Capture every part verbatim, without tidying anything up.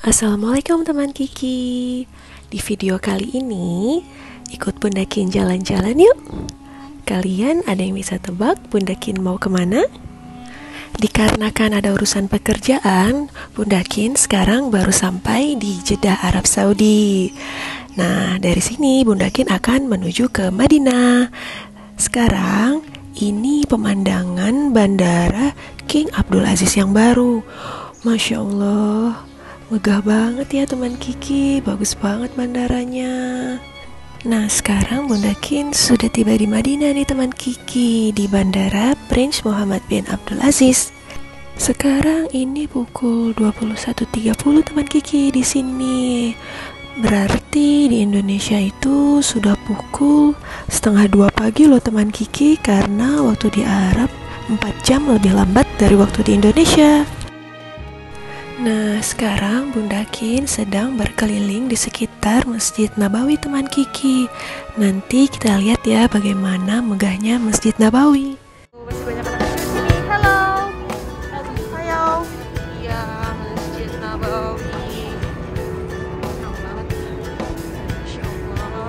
Assalamualaikum teman Kiki. Di video kali ini ikut Bunda Kin jalan-jalan yuk. Kalian ada yang bisa tebak Bunda Kin mau kemana? Dikarenakan ada urusan pekerjaan, Bunda Kin sekarang baru sampai di Jeddah, Arab Saudi. Nah, dari sini Bunda Kin akan menuju ke Madinah. Sekarang ini pemandangan bandara King Abdul Aziz yang baru. Masya Allah, megah banget ya teman Kiki, bagus banget bandaranya. Nah, sekarang Bunda Kin sudah tiba di Madinah nih teman Kiki, di Bandara Prince Muhammad bin Abdul Aziz. Sekarang ini pukul dua puluh satu tiga puluh teman Kiki di sini. Berarti di Indonesia itu sudah pukul setengah dua pagi loh teman Kiki, karena waktu di Arab empat jam lebih lambat dari waktu di Indonesia. Nah, sekarang Bunda Kin sedang berkeliling di sekitar Masjid Nabawi teman Kiki. Nanti kita lihat ya bagaimana megahnya Masjid Nabawi. Masih banyak anak kecil di sini. Halo. Ayo. Iya, Masjid Nabawi. Enak banget. Masya Allah.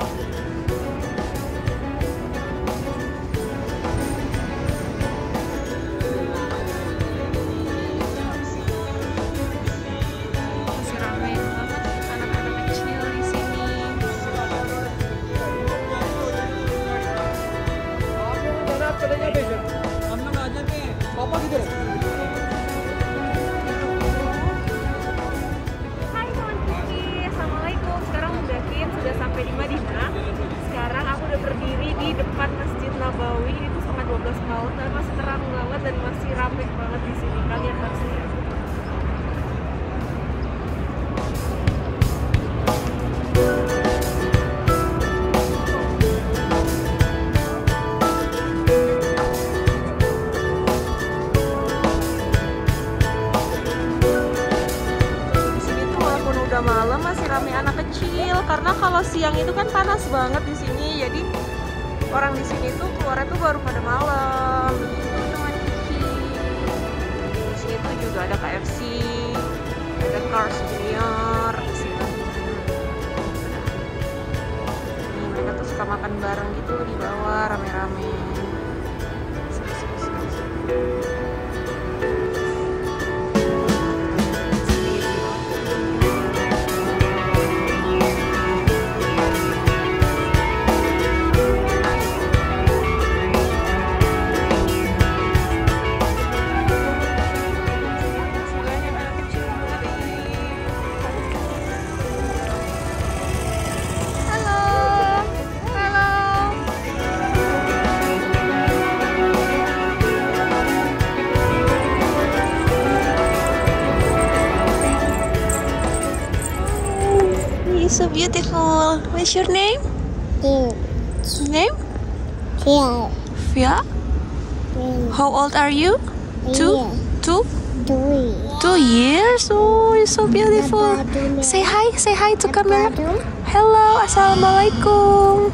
Masih ramai banget anak-anak kecil di sini. Hai teman Kiki, Assalamualaikum. Sekarang Bunda Kin sudah sampai di Madinah. Sekarang aku udah berdiri di depan Masjid Nabawi. Itu setengah dua belas malam dan masih terang banget dan masih ramai banget di sini. Kalian harus lihat. Malam masih ramai anak kecil, karena kalau siang itu kan panas banget di sini, jadi orang di sini tuh keluarnya tuh baru pada malam. Begitu teman Kiki. Di sini tuh juga ada K F C, ada Cars Junior. Nih, mereka tuh suka makan bareng gitu di bawah rame-rame. So beautiful. What's your name? Two. Name? Here. Fia. How old are you? Two. Two. Three. Two years. Oh, you're so beautiful. Say hi. Say hi to camera. Hello. Assalamualaikum.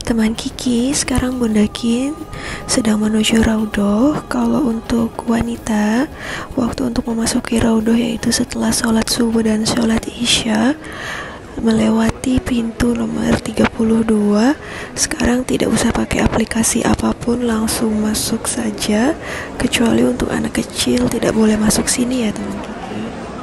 Teman Kiki, sekarang Bunda Kin sedang menuju Raudhoh. Kalau untuk wanita, waktu untuk memasuki Raudhoh yaitu setelah sholat subuh dan sholat isya, melewati pintu nomor tiga puluh dua. Sekarang tidak usah pakai aplikasi apapun, langsung masuk saja. Kecuali untuk anak kecil tidak boleh masuk sini ya teman Kiki.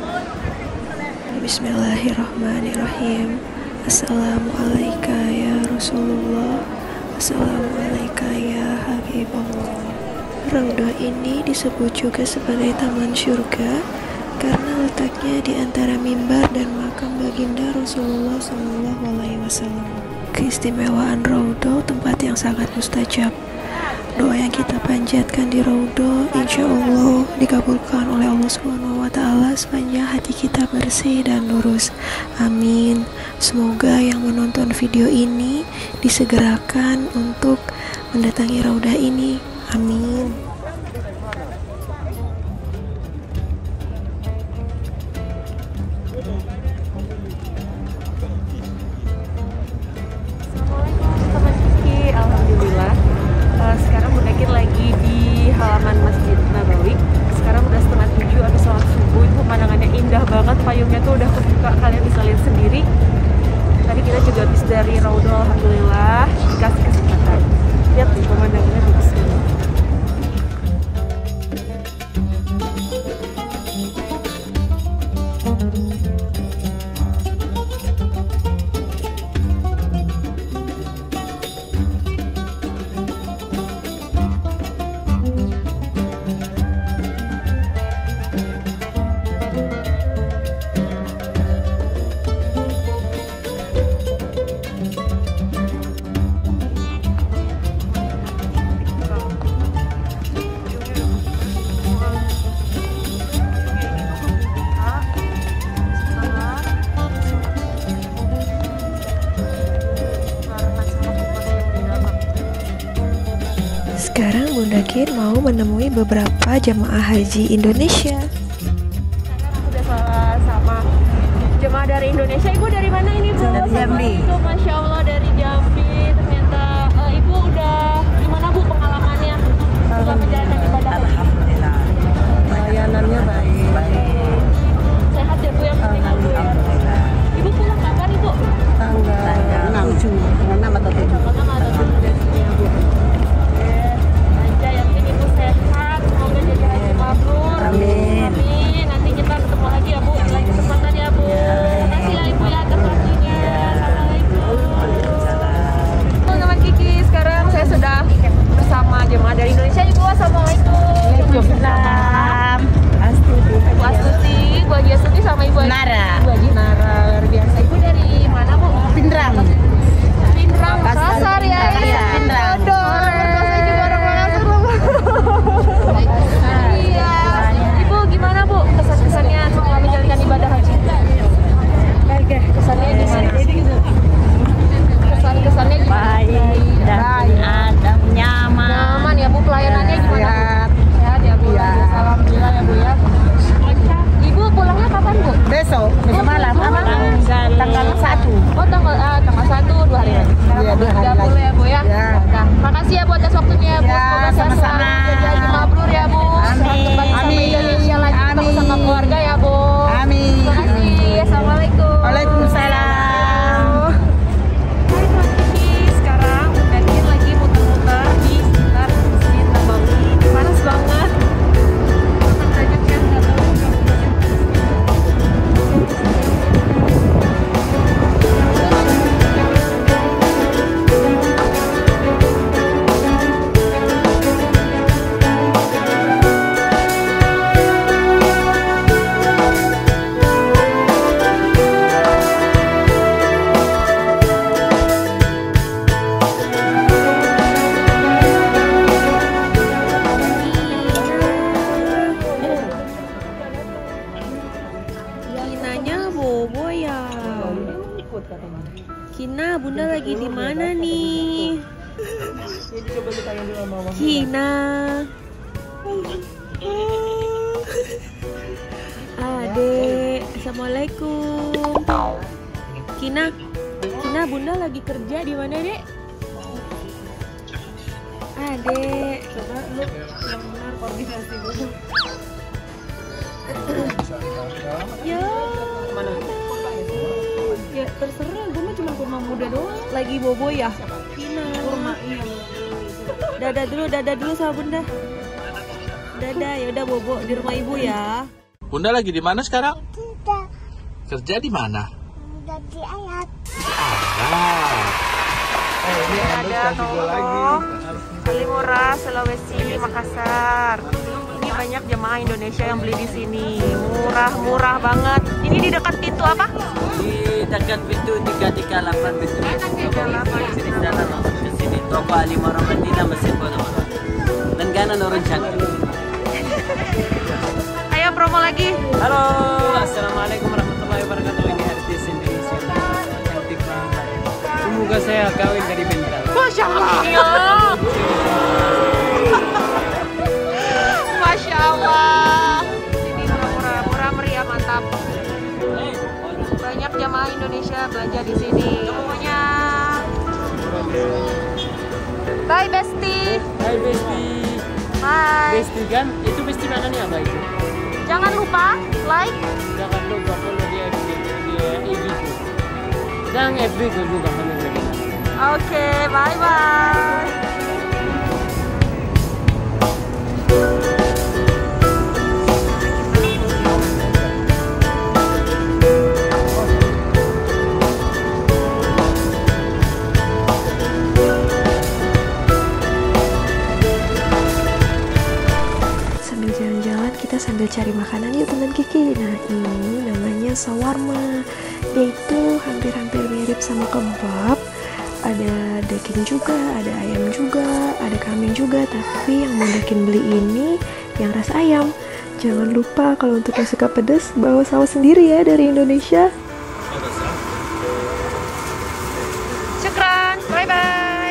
Bismillahirrahmanirrahim. Assalamualaikum ya Rasulullah, Assalamualaikum ya Habibullah. Raudhoh ini disebut juga sebagai taman surga karena letaknya di antara mimbar dan makam baginda Rasulullah shallallahu alaihi wasallam. Keistimewaan Raudhoh tempat yang sangat mustajab. Doa yang kita panjatkan di Raudhoh insya Allah dikabulkan oleh Allah subhanahu wa taala sepanjang hati kita bersih dan lurus. Amin. Semoga yang menonton video ini disegerakan untuk mendatangi Raudhoh ini. Amin. Sekarang Bunda Kin lagi di halaman Masjid Nabawi. Sekarang udah setengah tujuh, habis sholat subuh. Itu pemandangannya indah banget, payungnya tuh udah kebuka, kalian bisa lihat sendiri. Tadi kita juga habis dari Raudhoh, alhamdulillah dikasih kesempatan. Lihat nih pemandangannya bagus banget. Sekarang Bunda Kin mau menemui beberapa jamaah haji Indonesia. Udah salah sama jemaah dari Indonesia. Ibu dari mana ini Bu? Dari Jambi. Itu Masya Allah dari Jambi. Ternyata uh, Ibu udah gimana Bu pengalamannya setelah menjalankan ibadah haji? Alhamdulillah. Layanannya baik. Baik. Sehat ya Bu, yang penting Bu ya. Ibu pulang kapan Ibu? Tanggal enam, tujuh, enam atau tujuh. Tanggal enam atau tujuh dari sini ya Bu. Aja yang penting Ibu sehat, semoga jadi haji mabrur. Amin. Amin. Nanti kita ketemu lagi ya Bu, lain kesempatan ya Bu. Terima kasih ya Ibu ya atas waktunya. Assalamualaikum. Teman Kiki, sekarang saya sudah bersama jemaah dari Indonesia. Ibu, assalamualaikum. Waalaikumsalam. Astuti. Ibu Astuti, Ibu Haji Astuti sama Ibu Haji Nara. Ibu Haji Nara, luar biasa. Ibu dari mana Bu? Pindrang. Pindrang, Makassar ya. Iya, Pindrang. Aduh, saya juga orang Makassar. Iya. Ibu gimana Bu kesan-kesannya setelah menjalankan ibadah haji? Kesannya gimana? Kesan-kesannya gimana? Baik dan adab nyaman. Nyaman ya Bu, pelayanannya gimana Bu? Sehat. Sehat ya Bu. Iya. Alhamdulillah ya Bu ya. Ibu pulangnya kapan Bu? Besok, besok malam. Apa? Tanggal Tanggal satu. Oh tanggal ah, tanggal satu dua hari lagi. Iya, dua hari tiga puluh lagi. ya Bu ya. Ya. Nah, makasih ya Bu atas waktunya ya Bu. Ya, Semoga sehat sama-sama. selalu, jadi haji mabrur ya Bu. Selamat kembali sama Amin. Indonesia lagi ketemu Amin. sama keluarga ya Bu. Amin. Terima kasih. Assalamualaikum. Waalaikumsalam. Hai teman Kiki, sekarang Bunda Kin lagi muter-muter di sekitar Masjid Nabawi. Panas banget. Banyak yang nggak tahu. Kinanya bobo ya. Kina, Bunda lagi di mana nih? Kina. Adek, assalamualaikum. Kina, Kina, Bunda lagi kerja di mana dek? Dek. Coba lu yang benar koordinasi dulu. Ya. Mana? Ya terserah, gue mah cuma kurma muda doang. Lagi bobo ya? Kurma, iya. Dadah dulu, dadah dulu sama Bunda. Dadah, ya udah bobo di rumah ibu ya. Bunda lagi di mana sekarang? Tidak. Kerja di mana? Jadi ayat. Ah. Ini ada tolong Kalimura, Sulawesi, Makassar. Ini banyak jemaah Indonesia yang beli di sini. Murah-murah banget. Ini di dekat pintu apa? Di dekat pintu tiga tiga delapan pintu. tiga delapan. Sini sana langsung ke sini. Toko Alimara Madinah Masjid Bonomoro. Langganan orang cantik. Ayo promo lagi. Halo, assalamualaikum warahmatullahi wabarakatuh. Ini artis Indonesia cantik banget. Semoga saya kawin dari Bentang. Masya Allah. Masya Allah. Ini murah-murah, murah meriah, mantap. Banyak jamaah Indonesia belanja di sini. Semuanya. Bye Besti. Hai Besti. Bye. Besti kan? Itu Besti makannya apa itu? Jangan lupa like. Jangan lupa follow dia di di I G ku. Dan F B ku juga follow dia. Oke, bye bye. Sambil jalan-jalan kita sambil cari makanan yuk teman Kiki. Nah ini namanya shawarma. Dia itu hampir-hampir mirip sama kebab. Ada daging juga, ada ayam juga, ada kambing juga. Tapi yang Bunda Kin beli ini yang rasa ayam. Jangan lupa kalau untuk yang suka pedas bawa saus sendiri ya dari Indonesia. Syukran, bye bye.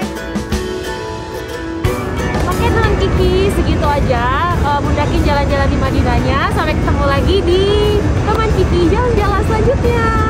Oke teman Kiki, segitu aja uh, Bunda Kin jalan-jalan di Madinahnya. Sampai ketemu lagi di teman Kiki jalan-jalan selanjutnya.